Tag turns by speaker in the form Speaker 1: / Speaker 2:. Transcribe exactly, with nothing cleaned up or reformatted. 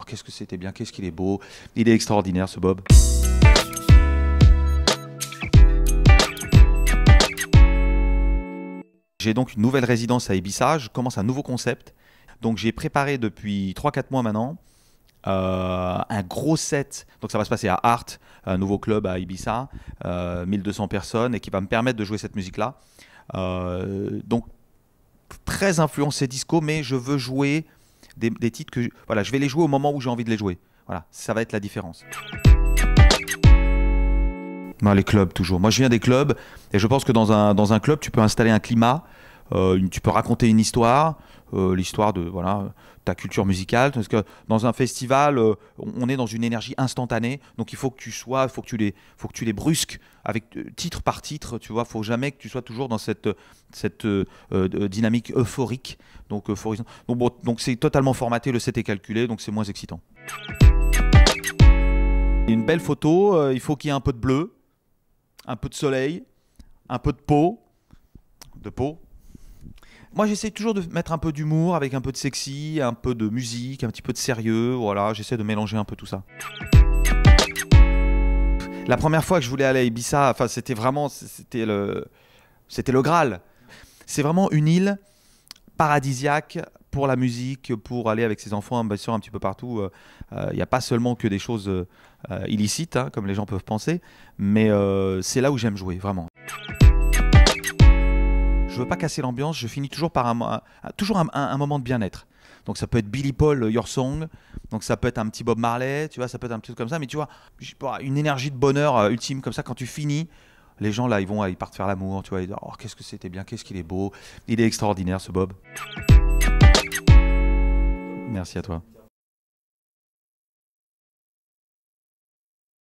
Speaker 1: Oh, qu'est-ce que c'était bien, qu'est-ce qu'il est beau. Il est extraordinaire ce Bob. J'ai donc une nouvelle résidence à Ibiza, je commence un nouveau concept. Donc j'ai préparé depuis trois quatre mois maintenant euh, un gros set. Donc ça va se passer à Art, un nouveau club à Ibiza, euh, mille deux cents personnes, et qui va me permettre de jouer cette musique-là. Euh, donc très influencé disco, mais je veux jouer des, des titres que... Voilà, je vais les jouer au moment où j'ai envie de les jouer. Voilà, ça va être la différence. Non, les clubs toujours. Moi je viens des clubs et je pense que dans un, dans un club tu peux installer un climat, euh, une, tu peux raconter une histoire, euh, l'histoire de voilà, ta culture musicale. Parce que dans un festival, euh, on est dans une énergie instantanée, donc il faut que tu sois, faut que tu les, faut que tu les brusques avec euh, titre par titre. Tu vois, faut jamais que tu sois toujours dans cette, cette euh, euh, dynamique euphorique. Donc euphorisant. Donc bon, donc c'est totalement formaté, le set est calculé, donc c'est moins excitant. Une belle photo, euh, il faut qu'il y ait un peu de bleu, un peu de soleil, un peu de peau, de peau. Moi, j'essaie toujours de mettre un peu d'humour avec un peu de sexy, un peu de musique, un petit peu de sérieux. Voilà, j'essaie de mélanger un peu tout ça. La première fois que je voulais aller à Ibiza, enfin, c'était vraiment, c'était le, c'était le Graal. C'est vraiment une île paradisiaque pour la musique, pour aller avec ses enfants, bien sûr, un petit peu partout. Il euh, n'y a pas seulement que des choses euh, illicites, hein, comme les gens peuvent penser, mais euh, c'est là où j'aime jouer, vraiment. Je veux pas casser l'ambiance, je finis toujours par un, un, toujours un, un, un moment de bien-être. Donc ça peut être Billy Paul, Your Song, donc ça peut être un petit Bob Marley, tu vois, ça peut être un petit truc comme ça, mais tu vois, une énergie de bonheur euh, ultime comme ça, quand tu finis, les gens là, ils vont, ils partent faire l'amour, tu vois, ils disent, oh, qu'est-ce que c'était bien, qu'est-ce qu'il est beau, il est extraordinaire ce Bob. Merci à toi.